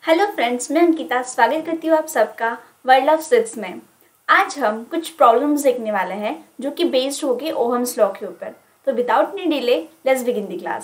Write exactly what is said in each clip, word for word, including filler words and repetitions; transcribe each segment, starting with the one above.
Hello friends, मैं अंकिता स्वागत करती हूँ आप सबका वर्ल्ड ऑफ सिक्स में। आज हम कुछ प्रॉब्लम्स देखने वाले हैं जो कि बेस्ड होगी ओहम्स लॉ के ऊपर। तो without any delay let's begin the class.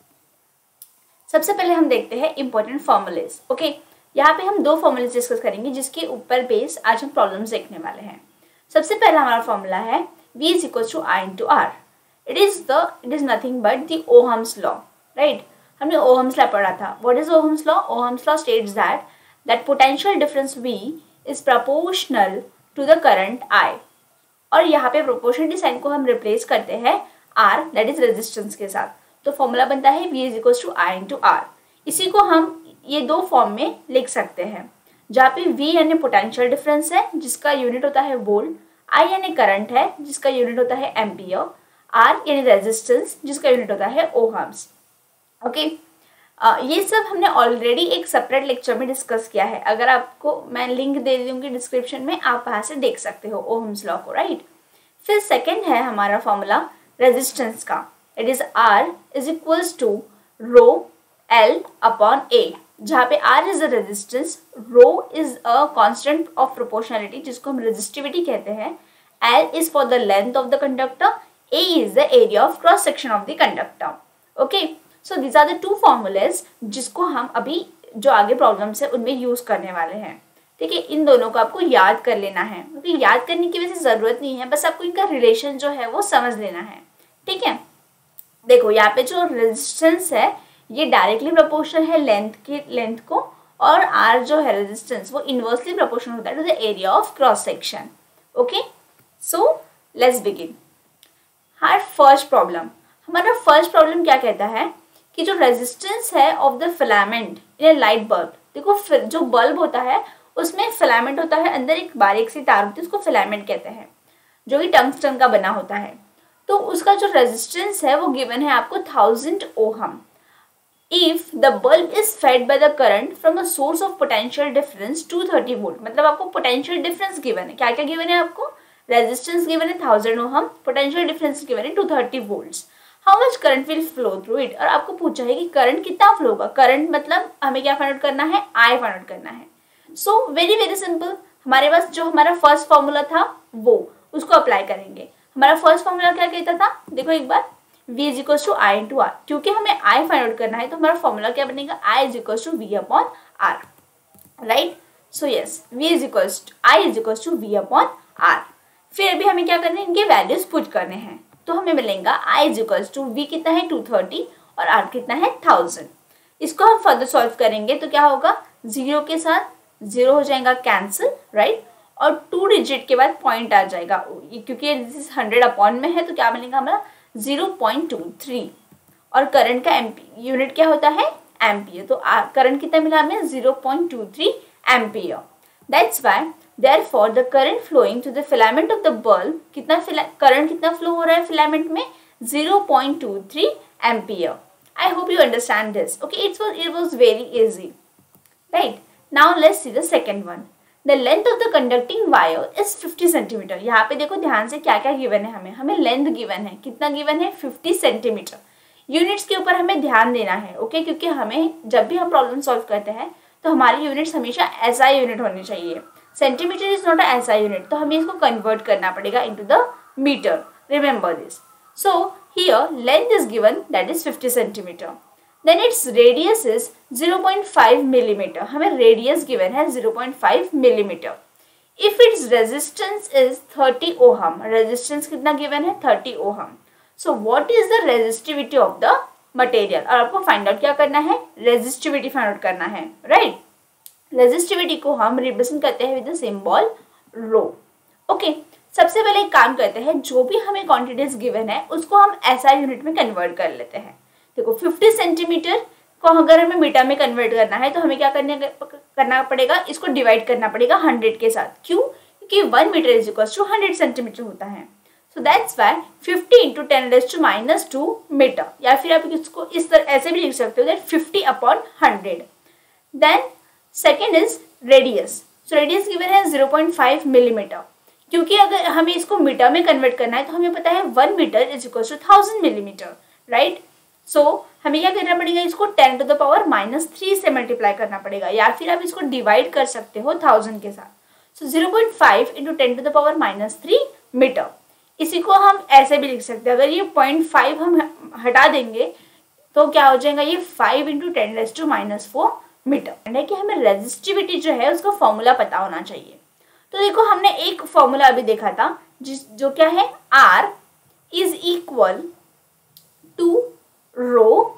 सबसे पहले हम देखते हैं इंपॉर्टेंट फॉर्मूलेज। ओके, यहाँ पे हम दो फॉर्मूलेज डिस्कस करेंगे जिसके ऊपर बेस आज हम प्रॉब्लम्स देखने वाले हैं। सबसे पहला हमारा फॉर्मूला है V is equal to I into R. It is the it is nothing but the Ohm's law, right. हमने ओहम्स लॉ पढ़ा था। What is Ohm's law? Ohm's law states that that potential difference V is proportional to the current I। और यहाँ पे proportionality sign को हम replace करते हैं R दैट इज रेजिस्टेंस के साथ। तो फॉर्मूला बनता है V is equal to I into R. इसी को हम ये दो फॉर्म में लिख सकते हैं, जहाँ पे V यानी पोटेंशियल डिफरेंस है जिसका यूनिट होता है वोल्ट, I यानी करंट है जिसका यूनिट होता है एम्पियर, R यानी रेजिस्टेंस जिसका यूनिट होता है ओहम्स। Okay okay. uh, ये सब हमने ऑलरेडी एक सेपरेट लेक्चर में डिस्कस किया है। अगर आपको मैं लिंक दे दूंगी डिस्क्रिप्शन में, आप वहाँ से देख सकते हो ओहम्स लॉ को, राइट। फिर सेकंड है हमारा फॉर्मूला रेजिस्टेंस का। It is R is equals to rho L upon A, जहाँ पे R is the resistance, rho is a constant of proportionality जिसको हम रेजिस्टिविटी कहते हैं, L is for the length of the conductor, A is the area of cross section of the conductor. Okay, so these are the two formulas जिसको हम अभी जो आगे problems है उनमें यूज करने वाले हैं। ठीक है, इन दोनों को आपको याद कर लेना है, क्योंकि तो याद करने की वैसे जरूरत नहीं है, बस आपको इनका रिलेशन जो है वो समझ लेना है। ठीक है, देखो यहाँ पे जो रेजिस्टेंस है ये डायरेक्टली प्रोपोर्शनल है लेंथ के लेंथ को, और आर जो है रेजिस्टेंस वो इनवर्सली प्रोपोर्शनल होता है to the area of cross section. Okay, so let's begin. हर फर्स्ट प्रॉब्लम हमारा फर्स्ट प्रॉब्लम क्या कहता है कि जो रेजिस्टेंस है of the filament in a light bulb, देखो जो बल्ब होता है उसमें फिलामेंट होता है, अंदर एक बारीक सी तार होती है, उसको फिलामेंट कहते हैं, जो कि टंगस्टन का बना होता है। तो उसका जो रेजिस्टेंस है वो गिवन है आपको thousand ohm. If the bulb is fed by the current from a source of potential difference two thirty volt, मतलब आपको पोटेंशियल डिफरेंस गिवन है। क्या क्या गिवन है आपको? रेजिस्टेंस गिवन है thousand ohm, potential difference given है two thirty volts. How much current will flow through it, और आपको पूछा है कि करंट कितना फ्लो होगा। करंट मतलब हमें क्या फाइंड आउट करना है? आई फाइंड आउट करना है। सो वेरी वेरी सिंपल, हमारे पास जो हमारा फर्स्ट फॉर्मूला था वो उसको अप्लाई करेंगे। हमारा फर्स्ट फॉर्मूला क्या कहता था? देखो एक बार, V is equal to I into R. क्योंकि हमें आई फाइंड आउट करना है तो हमारा फॉर्मूला क्या बनेगा? I is equal to V upon R, right. So yes, V is equal to I is equal to V upon R. फिर अभी हमें क्या करना है? इनके वैल्यूज पुट करने हैं, तो हमें मिलेगा I is equal to V कितना है टू थर्टी और R कितना है थाउजेंड। इसको हम फर्दर सॉल्व करेंगे तो क्या होगा? जीरो के साथ जीरो हो जाएगा कैंसिल, राइट, और टू डिजिट के बाद पॉइंट आ जाएगा, क्योंकि हंड्रेड अपॉन में है तो क्या मिलेगा हमारा? Zero point two three. और करंट का एम्पी यूनिट क्या होता है? एम्पियर। तो करंट कितना मिला हमें? Zero point two three ampere. That's why Therefore, the current flowing to the filament of the bulb, कितना करंट कितना फ्लो हो रहा है फिलामेंट में? Zero point two three ampere. I hope you understand this. Okay, it was it was very easy, right? Now let's see the second one. The length of the conducting wire is fifty centimetre. यहाँ पे देखो ध्यान से क्या क्या given है हमें हमें लेंथ गिवन है, कितना गिवन है? Fifty centimetre. यूनिट्स के ऊपर हमें ध्यान देना है, ओके okay? क्योंकि हमें जब भी हम प्रॉब्लम सॉल्व करते हैं तो हमारी यूनिट्स हमेशा एस आई यूनिट होनी चाहिए। Centimetre is not a SI unit, तो हमें इसको कन्वर्ट करना पड़ेगा into the metre. Remember this. So here length is given that is fifty centimetre, then its radius is zero point five millimetre. हमें radius given है zero point five millimetre. If its resistance is thirty ohm, resistance कितना given है? Thirty ohm. So what is the resistivity of the material, और आपको find out क्या करना है? Resistivity find out करना है, राइट। रेजिस्टिविटी को हम रिप्रेजेंट करते हैं with the symbol rho. Okay, सबसे पहले एक काम करते हैं, जो भी हमें क्वांटिटीज गिवन है उसको हम एसआई यूनिट में कन्वर्ट कर लेते हैं। देखो फिफ्टी सेंटीमीटर को अगर हमें मीटर में कन्वर्ट करना है तो हमें क्या करने करना पड़ेगा? इसको डिवाइड करना पड़ेगा हंड्रेड के साथ। क्यों? क्योंकि one metre is equal to hundred centimetre होता है। So that's why fifty into ten raise to minus two metre, या फिर आप इसको इस तरह ऐसे भी लिख सकते हो that fifty upon hundred. Then second is radius. So radius given है जीरो पॉइंट फाइव मिलीमीटर। क्योंकि अगर हमें इसको मीटर में कन्वर्ट करना है तो हमें पता है one metre is equal to thousand millimetre, right. So हमें क्या करना पड़ेगा, इसको ten to the power minus three से मल्टीप्लाई करना पड़ेगा, या फिर आप इसको डिवाइड कर सकते हो थाउजेंड के साथ। So zero point five into ten to the power minus three metre. इसी को हम ऐसे भी लिख सकते हैं, अगर ये पॉइंट फाइव हम हटा देंगे तो क्या हो जाएगा, ये five into ten raise to minus four metre. है कि हमें रेजिस्टिविटी जो है उसका फॉर्मूला पता होना चाहिए। तो देखो हमने एक फॉर्मूला अभी देखा था जिस जो क्या है, R is equal to rho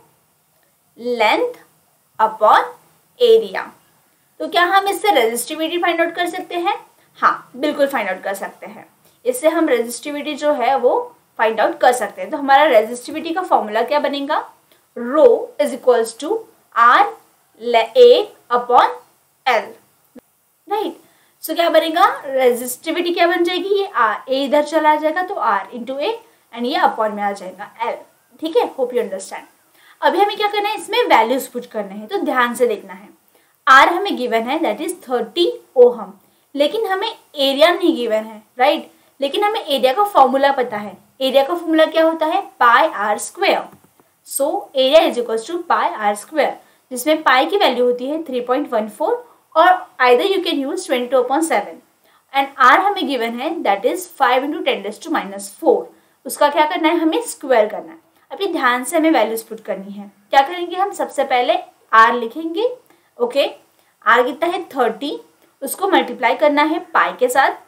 length upon area. तो क्या हम इससे रेजिस्टिविटी फाइंड आउट कर सकते हैं? हाँ, बिल्कुल फाइंड आउट कर सकते हैं। इससे हम रेजिस्टिविटी जो है वो फाइंड आउट कर सकते हैं। तो हमारा रेजिस्टिविटी का फॉर्मूला क्या बनेगा, rho is equals to R A upon L, right. So क्या बनेगा, रेजिस्टिविटी क्या बन जाएगी, ये आर, ए इधर चला जाएगा तो आर इंटू ए एंड ये अपॉन में आ जाएगा एल। ठीक है, होप यू अंडरस्टैंड। अभी हमें क्या करना है, इसमें वैल्यूज पुट करने हैं, तो ध्यान से देखना है। आर हमें गिवन है दैट इज थर्टी ओहम, लेकिन हमें एरिया नहीं गिवन है, राइट। लेकिन हमें एरिया का फॉर्मूला पता है। एरिया का फॉर्मूला क्या होता है, pi R square. So area is equals to pi R square, जिसमें पाई की वैल्यू होती है थ्री पॉइंट वन फोर और either you can use twenty two upon seven. And R हमें गिवन है that is five into ten raise to minus four. उसका क्या करना है, हमें स्क्वायर करना है। अभी ध्यान से हमें वैल्यूज पुट करनी है। क्या करेंगे हम, सबसे पहले आर लिखेंगे। ओके, आर कितना है थर्टी, उसको मल्टीप्लाई करना है पाई के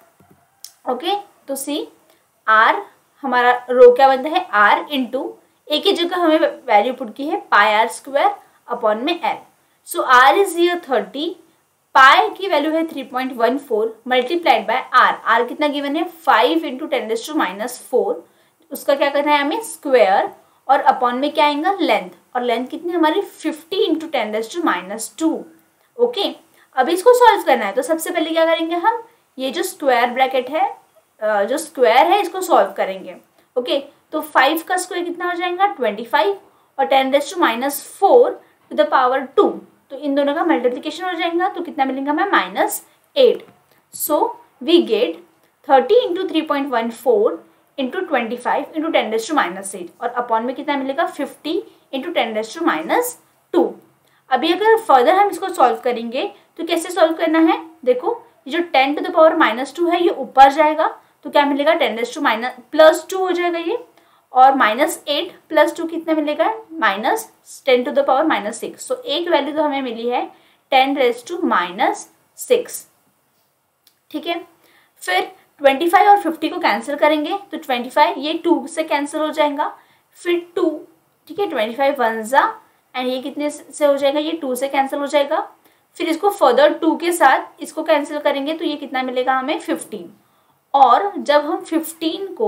साथ। ओके, तो सी आर हमारा रो क्या बनता है, आर इंटू ए की जगह हमें वैल्यू पुट की है पाई आर स्क्वायर अपॉन में L. So R is here thirty, pi की वैल्यू है three point one four multiplied by R. R कितना गिवन है, five into ten raise to minus four. उसका क्या करना है हमें, स्क्वायर, और अपॉन में क्या आएगा, लेंथ। और लेंथ कितनी हमारी fifty into ten raise to minus two. Okay, अब इसको सॉल्व करना है। तो सबसे पहले क्या करेंगे हम, ये जो स्क्वायर ब्रैकेट है, जो स्क्वायर है, इसको सॉल्व करेंगे। ओके, तो फाइव का स्क्वायर कितना हो जाएगा, ट्वेंटी फाइव, और ten raise to minus four to the power two, तो इन दोनों का मल्टीप्लिकेशन हो जाएगा। तो कितना मिलेगा हमें, minus eight. So we get thirty into three point one four into twenty five into ten raise to minus eight, और अपॉन में कितना मिलेगा, fifty into ten raise to minus two. अभी अगर फर्दर हम इसको सॉल्व करेंगे तो कैसे सॉल्व करना है, देखो ये जो ten to the power minus two है ये ऊपर जाएगा, तो क्या मिलेगा, ten raise to minus plus two हो जाएगा ये, और माइनस एट प्लस टू कितना मिलेगा, minus ten to the power minus six. So एक वैल्यू तो हमें मिली है ten raise to minus six. ठीक है, फिर ट्वेंटी फाइव और फिफ्टी को कैंसिल करेंगे तो ट्वेंटी फाइव ये टू से कैंसिल हो जाएगा, फिर टू, ठीक है, ट्वेंटी फाइव वन जा, एंड ये कितने से हो जाएगा, ये टू से कैंसिल हो जाएगा। फिर इसको फर्दर टू के साथ इसको कैंसिल करेंगे तो ये कितना मिलेगा हमें, फिफ्टीन। और जब हम फिफ्टीन को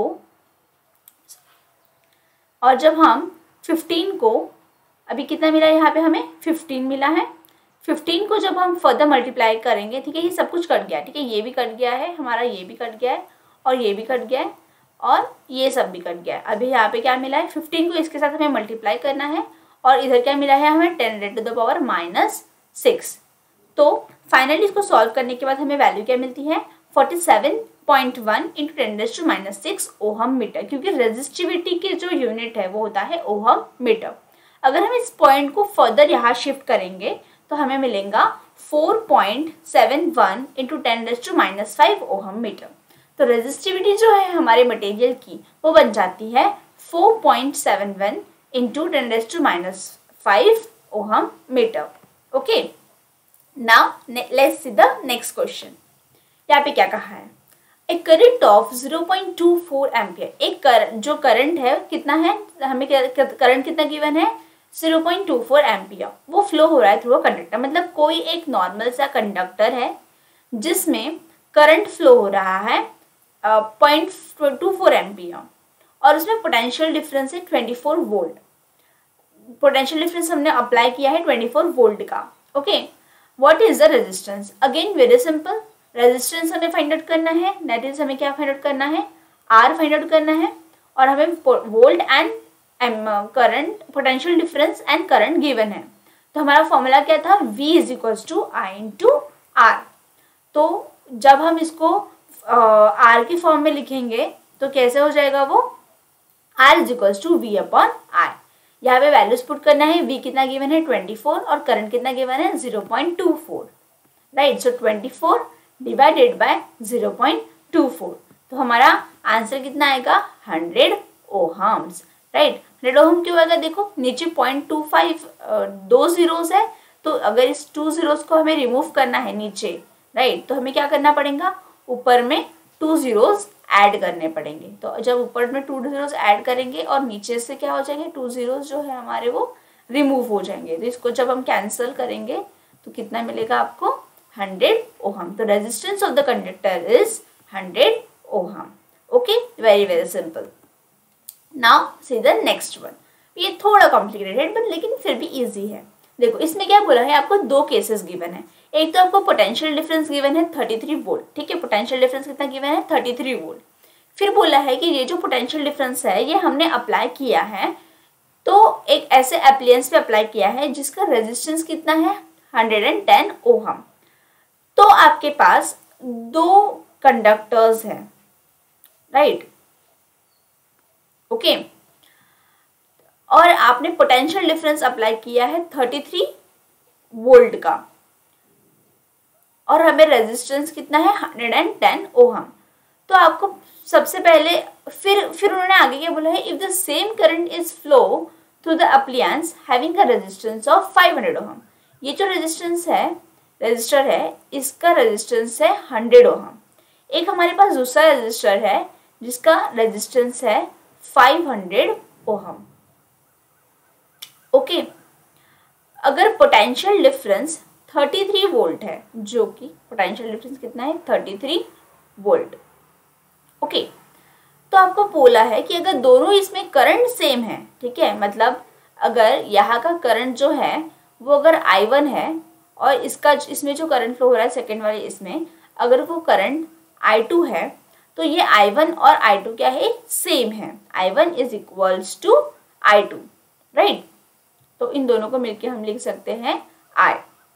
और जब हम फिफ्टीन को अभी कितना मिला यहाँ पे हमें, फिफ्टीन मिला है। फिफ्टीन को जब हम फर्दर मल्टीप्लाई करेंगे, ठीक है, ये सब कुछ कट गया, ठीक है, ये भी कट गया है हमारा, ये भी कट गया है, और ये भी कट गया है, और ये सब भी कट गया है। अभी यहाँ पे क्या मिला है, फिफ्टीन को इसके साथ हमें मल्टीप्लाई करना है, और इधर क्या मिला है हमें, ten raise to the power minus six. तो फाइनली इसको सॉल्व करने के बाद हमें वैल्यू क्या मिलती है, forty seven point one into ten raise to minus six ohm metre, क्योंकि रेजिस्टिविटी की जो यूनिट है वो होता है ओहम मीटर। अगर हम इस पॉइंट को फर्दर यहाँ शिफ्ट करेंगे तो हमें मिलेगा four point seven one into ten raise to minus five ohm metre. तो रेजिस्टिविटी जो है हमारे मटेरियल की वो बन जाती है four point seven one into ten raise to minus five ohm metre. Okay, now let's see the next question. यहाँ पे क्या कहा है, एक current of zero point two four ampere, एक कर, जो करंट है कितना है, हमें करंट कितना गिवन है, zero point two four ampere, वो फ्लो हो रहा है थ्रू अ कंडक्टर। मतलब कोई एक नॉर्मल सा कंडक्टर है जिसमें करंट फ्लो हो रहा है पॉइंट टू फोर एम्पियर, और उसमें पोटेंशियल डिफरेंस है twenty four volt. Potential difference हमने अप्लाई किया है ट्वेंटी फोर वोल्ट का। Okay, what is the resistance, again very simple, resistance हमें फाइंड आउट करना है, दैट इज हमें क्या फाइंड आउट करना है, आर फाइंड आउट करना है, और हमें volt and current, potential difference and current given है। तो हमारा फॉर्मूला क्या था, V is equals to I into R. तो जब हम इसको आर uh, की फॉर्म में लिखेंगे तो कैसे हो जाएगा वो, R is equals to V upon I. यहाँ पे वैल्यूज पुट करना है। V कितना गिवन है ट्वेंटी फोर और करंट कितना गिवन है zero point two four, right. So twenty four divided by zero point two four, तो हमारा आंसर कितना आएगा hundred ohms, right. Hundred ohm क्यों आएगा, देखो नीचे पॉइंट टू फाइव दो जीरोस है, तो अगर इस टू जीरोस को हमें रिमूव करना है नीचे, राइट, तो हमें क्या करना पड़ेगा, ऊपर में टू जीरोस ऐड करने पड़ेंगे। तो जब ऊपर में टू जीरोस ऐड करेंगे और नीचे से क्या हो जाएंगे, टू जीरोस जो है हमारे वो रिमूव हो जाएंगे। तो इसको जब हम कैंसिल करेंगे तो कितना मिलेगा आपको हंड्रेड ओहम। तो resistance of the conductor is hundred ohm. Okay, very very simple. Now see the next one. ये थोड़ा कॉम्प्लिकेटेड है बट लेकिन फिर भी इजी है। देखो इसमें क्या बोला है, आपको दो केसेस गिवन है। एक तो आपको पोटेंशियल डिफरेंस गिवन है थर्टी थ्री वोल्ट, ठीक है, पोटेंशियल डिफरेंस कितना गिवन है थर्टी थ्री वोल्ट। फिर बोला है कि ये जो पोटेंशियल डिफरेंस है ये हमने अप्लाई किया है, तो एक ऐसे एप्लायंस पे अप्लाई किया है जिसका रेजिस्टेंस कितना है हंड्रेड एंड टेन ओहम। तो आपके पास दो कंडक्टर्स हैं, राइट, ओके, और आपने पोटेंशियल डिफरेंस अप्लाई किया है थर्टी थ्री वोल्ट का, और हमें रेजिस्टेंस कितना है हंड्रेड एंड टेन ओहम। तो आपको सबसे पहले फिर फिर उन्होंने आगे क्या बोला है, if the same current is flow through the appliance having a resistance of five hundred ohm. ये जो रेजिस्टेंस है, रेजिस्टर है, इसका रेजिस्टेंस है हंड्रेड ओहम। एक हमारे पास दूसरा रेजिस्टर है जिसका रेजिस्टेंस है फाइव हंड्रेड ओहम। ओके, अगर potential difference thirty three volt है, जो कि पोटेंशियल डिफरेंस कितना है थर्टी थ्री वोल्ट, ओके, तो आपको बोला है कि अगर दोनों इसमें करंट सेम है, ठीक है, मतलब अगर यहाँ का करंट जो है वो अगर आई वन है और इसका इसमें जो करंट फ्लो हो रहा है सेकेंड वाले इसमें, अगर वो करंट आई टू है, तो ये आई वन और आई टू क्या है सेम है, I one is equals to I two, right. तो इन दोनों को मिलके हम लिख सकते हैं I।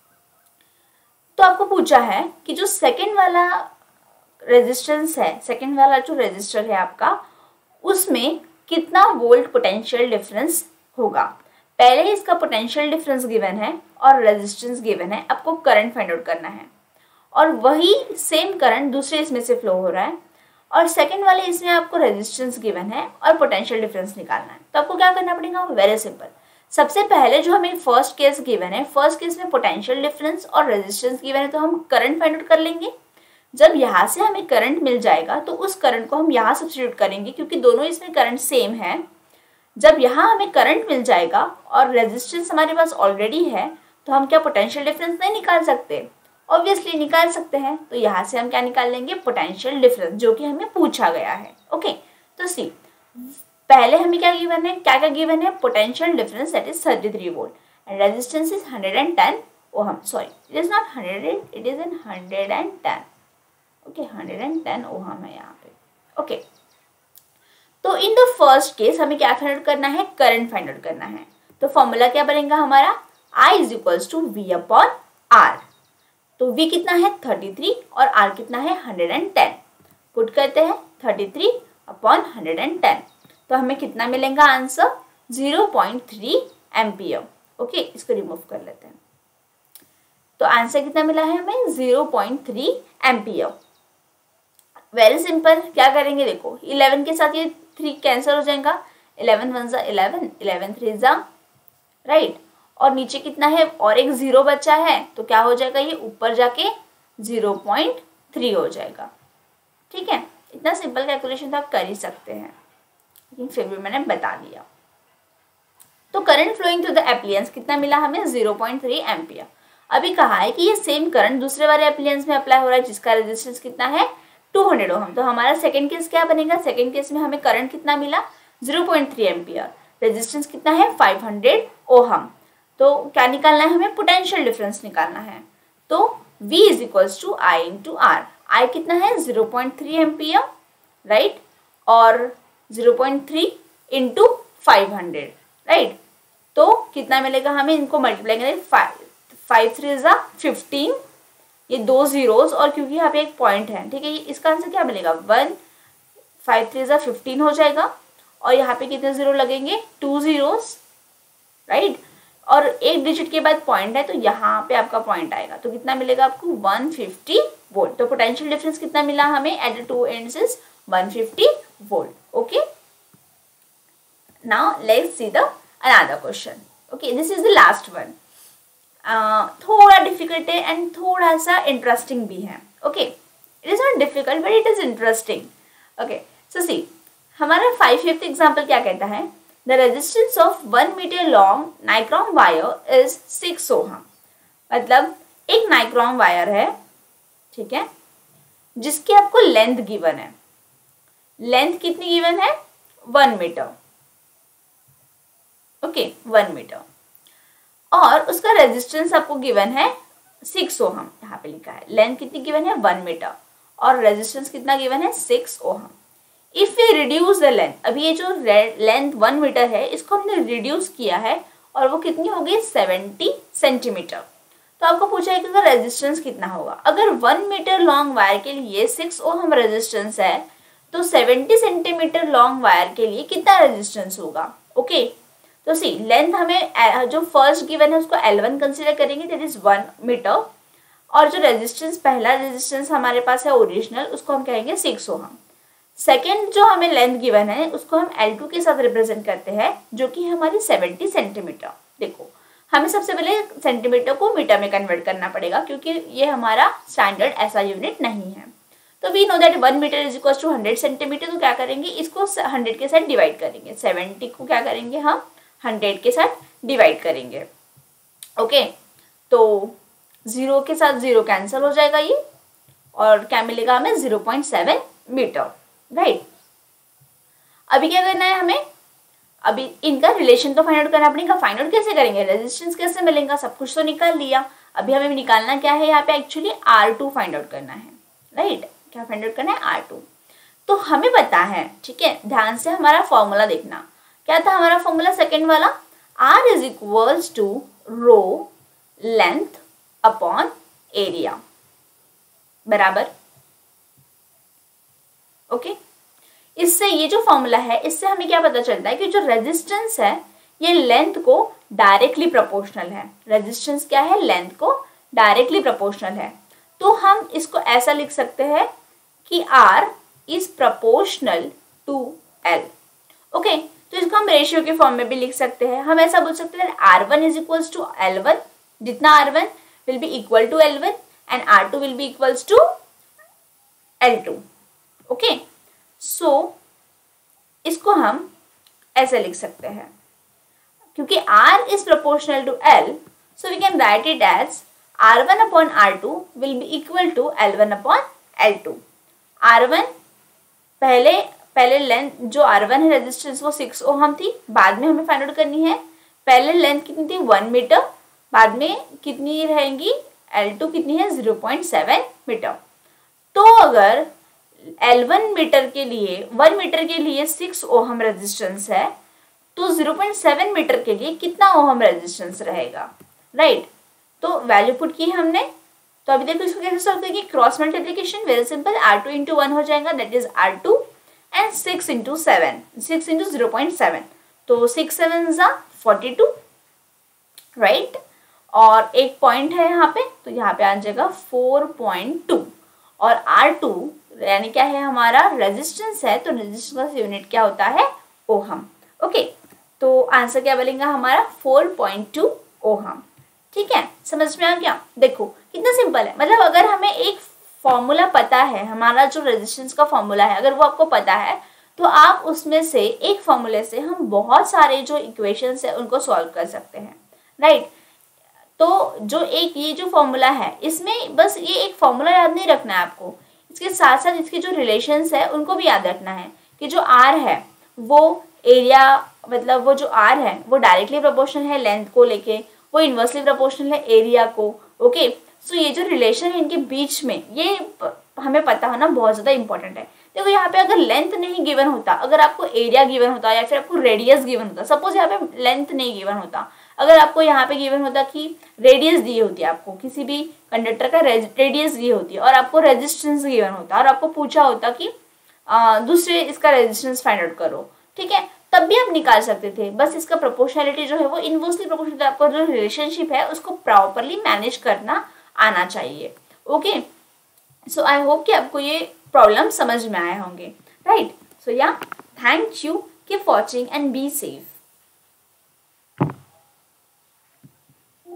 तो आपको पूछा है कि जो सेकेंड वाला रेजिस्टेंस है, सेकेंड वाला जो रेजिस्टर है आपका, उसमें कितना वोल्ट पोटेंशियल डिफरेंस होगा। पहले इसका पोटेंशियल डिफरेंस गिवन है और रेजिस्टेंस गिवन है, आपको करंट फाइंड आउट करना है, और वही सेम करंट दूसरे इसमें से फ्लो हो रहा है, और सेकेंड वाले इसमें आपको रेजिस्टेंस गिवन है और पोटेंशियल डिफरेंस निकालना है। तो आपको क्या करना पड़ेगा, वेरी सिंपल। सबसे पहले जो हमें फर्स्ट केस गिवन है, फर्स्ट केस में पोटेंशियल डिफरेंस और रेजिस्टेंस गिवन है, तो हम करंट फाइंड आउट कर लेंगे। जब यहाँ से हमें करंट मिल जाएगा तो उस करंट को हम यहाँ सब्स्टिट्यूट करेंगे, क्योंकि दोनों इसमें करंट सेम है। जब यहाँ हमें करंट मिल जाएगा और रेजिस्टेंस हमारे पास ऑलरेडी है, तो हम क्या पोटेंशियल डिफरेंस नहीं निकाल सकते, ऑब्वियसली निकाल सकते हैं। तो यहाँ से हम क्या निकाल लेंगे, पोटेंशियल डिफरेंस, जो कि हमें पूछा गया है। ओके, तो सी पहले हमें क्या गिवन है, क्या क्या गिवन है, potential difference that is thirty three volt and resistance is hundred and ten ohm. Sorry, it is not hundred, it is in hundred and ten. Okay, hundred and ten ohm है यहाँ पे। Okay, तो in the first case हमें क्या find out करना है, current find out करना है। तो फॉर्मूला क्या बनेगा हमारा, I is equals to V upon R. तो V कितना है थर्टी थ्री और R कितना है हंड्रेड एंड टेन। पुट करते हैं thirty three upon hundred and ten, तो हमें कितना मिलेगा answer, zero point three ampere. Okay, इसको रिमूव कर लेते हैं। तो आंसर कितना मिला है हमें, zero point three ampere. Very simple, क्या करेंगे, देखो इलेवन के साथ ये थ्री कैंसिल हो जाएगा, इलेवन वन ज़ा इलेवन, इलेवन थ्री ज़ा, राइट, और नीचे कितना है और एक जीरो बचा है, तो क्या हो जाएगा, ये ऊपर जाके ज़ीरो पॉइंट थ्री हो जाएगा। ठीक है, इतना सिंपल कैलकुलेशन तो आप कर ही सकते हैं, लेकिन फिर भी मैंने बता दिया। तो current flowing through the appliance कितना मिला हमें, ज़ीरो पॉइंट थ्री एम्पियर। अभी कहा है कि ये सेम करंट दूसरे वाले एप्लायंस में अप्लाई हो रहा है जिसका रेजिस्टेंस कितना है टू हंड्रेड ओहम। तो हमारा सेकंड केस क्या बनेगा, सेकंड केस में हमें करंट कितना मिला, zero point three ampere, resistance कितना है फाइव हंड्रेड ओहम। तो क्या निकालना है हमें, पोटेंशियल डिफरेंस निकालना है। तो V is equals to I into R. I कितना है zero point three ampere, right, और zero point three into five hundred, right. तो कितना मिलेगा हमें, इनको मल्टीप्लाई करें, फाइव फाइव थ्री ज़ा फिफ्टीन, ये दो जीरोस और क्योंकि यहाँ पे एक पॉइंट है, ठीक है, इसका आंसर क्या मिलेगा, वन, फाइव थ्री ज़ा फिफ्टीन हो जाएगा, और यहाँ पे कितने जीरो लगेंगे, टू जीरोस, राइट। और एक डिजिट के बाद पॉइंट है तो यहाँ पे आपका पॉइंट आएगा, तो कितना मिलेगा आपको वन फिफ्टी वोल्ट। तो पोटेंशियल डिफरेंस कितना मिला हमें at the two ends is one fifty volt. Okay, now let's see the another question. Okay, this is the last one. थोड़ा डिफिकल्ट है एंड थोड़ा सा इंटरेस्टिंग भी है। Okay, it is not difficult but it is interesting. Okay, so see हमारा five fifth example क्या कहता है, the resistance of one metre long nichrome wire is six ohm. मतलब एक नाइक्रोम वायर है, ठीक है, जिसकी आपको लेंथ गिवन है। लेंथ कितनी गिवन है, one metre. Okay, one metre, और उसका रेजिस्टेंस आपको गिवन है सिक्स ओहम। यहाँ पे लिखा है लेंथ कितनी गिवन है, वन मीटर, और रेजिस्टेंस कितना गिवन है, six ohm. If we reduce the length, अभी ये जो लेंथ वन मीटर है इसको हमने रिड्यूस किया है और वो कितनी हो गई, सेवेंटी सेंटीमीटर। तो आपको पूछा है कि इसका रेजिस्टेंस कितना होगा। अगर वन मीटर लॉन्ग वायर के लिए सिक्स ओहम रेजिस्टेंस है तो सेवेंटी सेंटीमीटर लॉन्ग वायर के लिए कितना रेजिस्टेंस होगा। ओके, तो सी लेंथ हमें जो फर्स्ट गिवन है उसको एल वन कंसिडर करेंगे, दैट इज वन मीटर, और जो रेजिस्टेंस पहला रेजिस्टेंस हमारे पास है ओरिजिनल, उसको हम कहेंगे सिक्स ओहम। सेकेंड जो हमें लेंथ गिवन है उसको हम एल टू के साथ रिप्रेजेंट करते हैं, जो कि हमारी सेवेंटी सेंटीमीटर। देखो हमें सबसे पहले सेंटीमीटर को मीटर में कन्वर्ट करना पड़ेगा क्योंकि ये हमारा स्टैंडर्ड ऐसा यूनिट नहीं है। तो we know that one metre is equal to hundred centimetre. तो क्या करेंगे, इसको हंड्रेड के साथ डिवाइड करेंगे, सेवेंटी को क्या करेंगे हम हंड्रेड के साथ डिवाइड करेंगे। ओके, तो जीरो के साथ जीरो कैंसिल हो जाएगा ये, और क्या मिलेगा हमें, zero point seven metre. Right, अभी क्या करना है हमें, अभी इनका रिलेशन तो फाइंड आउट करना पड़ेगा। फाइंड आउट कैसे करेंगे, रेजिस्टेंस कैसे मिलेगा, सब कुछ तो निकाल लिया। अभी हमें निकालना क्या है, यहाँ पे actually R two find out करना है। राइट, क्या फाइंड आउट करना है, आर टू। तो हमें पता है, ठीक है, ध्यान से हमारा फॉर्मूला देखना। क्या था हमारा फॉर्मूला सेकेंड वाला, R is equals to rho length upon area बराबर। Okay okay? इससे ये जो फॉर्मूला है इससे हमें क्या पता चलता है कि जो रेजिस्टेंस है ये लेंथ को डायरेक्टली प्रोपोर्शनल है। रेजिस्टेंस क्या है, लेंथ को डायरेक्टली प्रोपोर्शनल है। तो हम इसको ऐसा लिख सकते हैं कि R is proportional to L। Okay, तो इसको हम रेशियो के फॉर्म में भी लिख सकते हैं। हम ऐसा बोल सकते हैं R one is equals to L one, जितना R one will be equal to L one and R two will be equals to L two. Okay, so इसको हम ऐसे लिख सकते हैं, क्योंकि R is proportional to L, so we can write it as R one upon R two will be equal to L one upon L two. R one पहले पहले length जो आर वन है रेजिस्टेंस वो six ohm थी, बाद में हमें find out करनी है। पहले लेंथ कितनी थी, वन मीटर, बाद में कितनी रहेंगी, एल टू कितनी है, जीरो पॉइंट सेवन मीटर। तो अगर एल वन मीटर के लिए वन मीटर के लिए सिक्स ओहम रेजिस्टेंस है तो जीरो पॉइंट सेवन मीटर के लिए कितना ओहम रेजिस्टेंस रहेगा। राइट, तो वैल्यू पुट की हमने। तो अभी देखो इसको कैसे सॉल्व करेंगे, cross multiplication, very simple, R two into one हो जाएगा, that is R two, and six into seven, six into zero point seven, तो सिक्स सेवन जा फोर्टी टू। राइट, और एक पॉइंट है यहाँ पे, तो यहाँ पे आ जाएगा फोर पॉइंट टू, और आर टू यानी क्या है हमारा रेजिस्टेंस है, तो रेजिस्टेंस का यूनिट क्या होता है, ओहम। ओके, तो आंसर क्या बनेगा हमारा, फोर पॉइंट टू ओहम। ठीक है, समझ में आ गया। देखो कितना सिंपल है, मतलब अगर हमें एक फॉर्मूला पता है, हमारा जो रेजिस्टेंस का फॉर्मूला है अगर वो आपको पता है तो आप उसमें से एक फॉर्मूले से हम बहुत सारे जो इक्वेशंस है उनको सॉल्व कर सकते हैं। राइट, तो जो एक ये जो फॉर्मूला है इसमें बस ये एक फॉर्मूला याद नहीं रखना है आपको, इसके साथ साथ इसके जो रिलेशंस है उनको भी याद रखना है कि जो आर है वो एरिया, मतलब वो जो आर है वो डायरेक्टली प्रोपोर्शनल है लेंथ को लेके, वो इन्वर्सली प्रोपोर्शनल है एरिया को। ओके, सो ये जो रिलेशन है इनके बीच में ये हमें पता होना बहुत ज़्यादा इंपॉर्टेंट है। देखो यहाँ पे अगर लेंथ नहीं गिवन होता, अगर आपको एरिया गिवन होता या फिर आपको रेडियस गिवन होता, सपोज यहाँ पे लेंथ नहीं गिवन होता, अगर आपको यहाँ पे गिवन होता कि रेडियस दी होती है, आपको किसी भी कंडक्टर का रेडियस दी होती है और आपको रेजिस्टेंस गिवन होता और आपको पूछा होता कि आ, दूसरे इसका रेजिस्टेंस फाइंड आउट करो, ठीक है, तब भी आप निकाल सकते थे। बस इसका प्रोपोर्शनैलिटी जो है वो इनवर्सली प्रोपोर्शनल, आपका जो रिलेशनशिप है उसको प्रॉपरली मैनेज करना आना चाहिए। ओके, सो आई होप कि आपको ये प्रॉब्लम समझ में आए होंगे, right. So yeah, thank you, keep watching and be safe.